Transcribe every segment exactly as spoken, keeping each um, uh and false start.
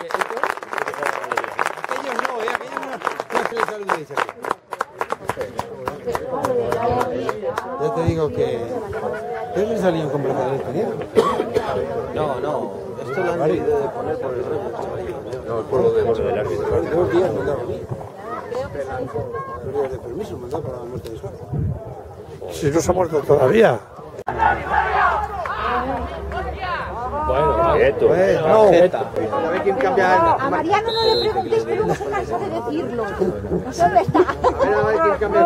Aquellos no, ¿eh? Aquellos no, no se les saludéis aquí. Ya te digo que... ¿Ustedes me salían con brazos de despedida? No, no. Esto lo han debido de poner por el remo, chavalillo. No, el pueblo del árbitro. Dos días mandaba a mí. Dos días de permiso mandaba para la muerte de Suárez. Si no se ha muerto todavía. Bueno, quieto. No. A ver quién cambia. A Mariano no le preguntéis, pero no se cansa de decirlo. No sé dónde está. A ver, a ver quién cambia.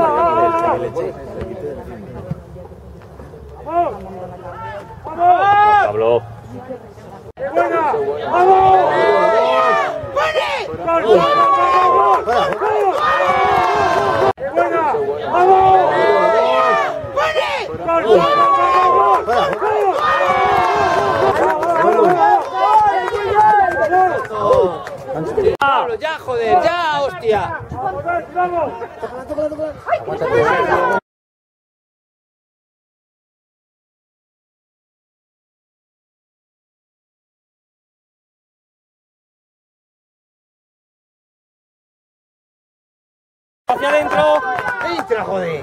Pablo. ¡Buena! ¡Vamos! ¡Buena! ¡Vamos! Pablo, ya, joder, ya, hostia. Hacia adentro. ¡Entra, joder!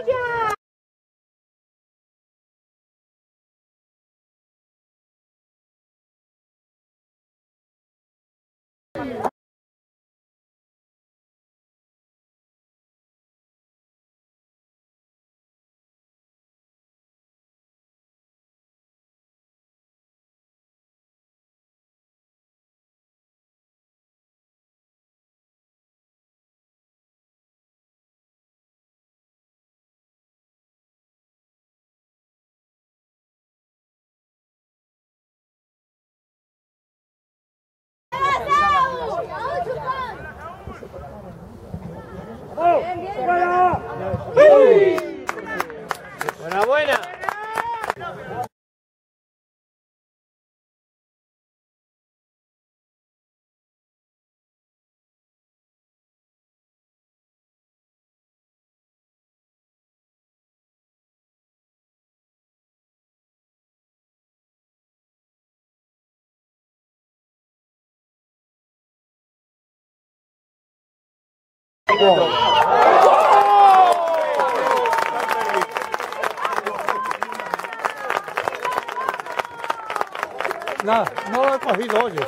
Buena, buena. No, no lo he cogido, oye.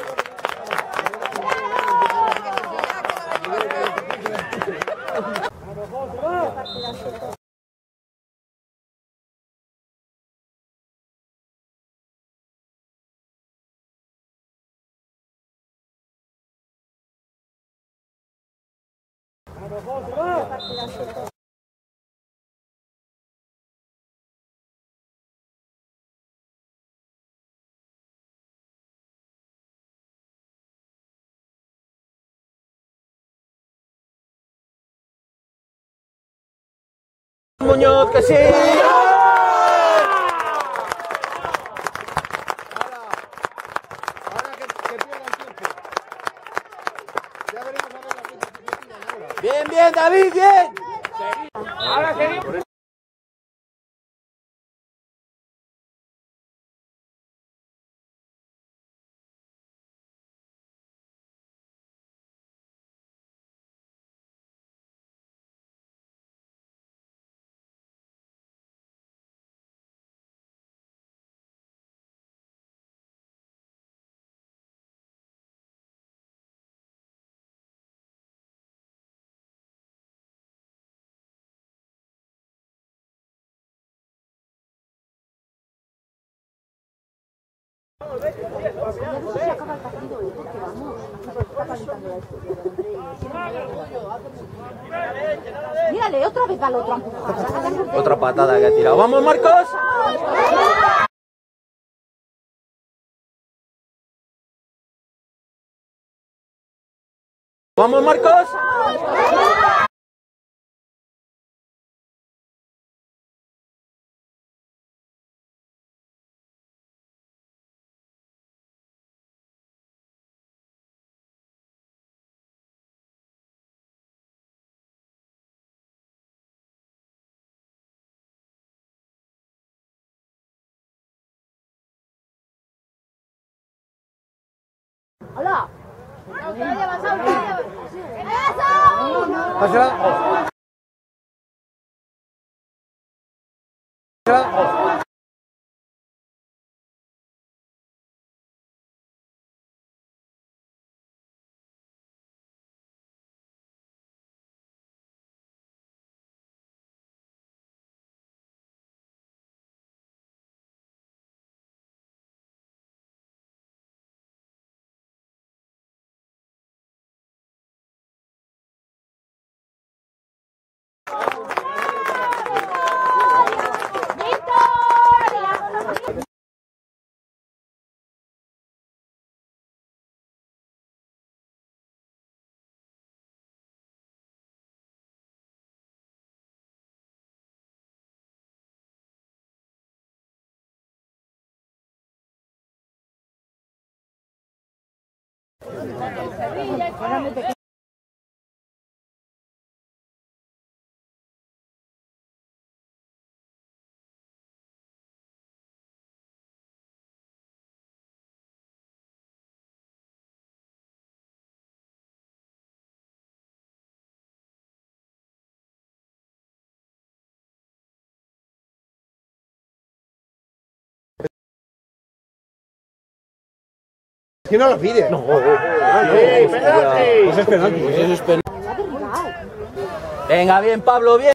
Muñoz, que sí. Bien, bien, David, bien. Ahora seguimos. Mírale, otra vez va al otro a empujar. Otra patada que ha tirado. ¡Vamos, Marcos! ¡Vamos, Marcos! Hola. Pásala. Pásala. ¿Quién no lo pide? No, ¡Ey, penalti! Pues es penalti. Pues eso es penalti. Venga, bien, Pablo, bien.